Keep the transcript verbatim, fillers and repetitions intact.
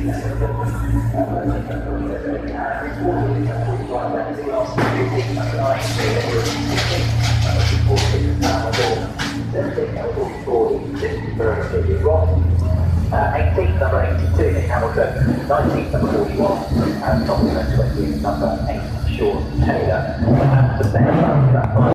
Uh, eighteenth, number eighty-two, Nick Hamilton. nineteenth, number forty-one. And top number twenty, number eight, Sean Taylor. That's the best.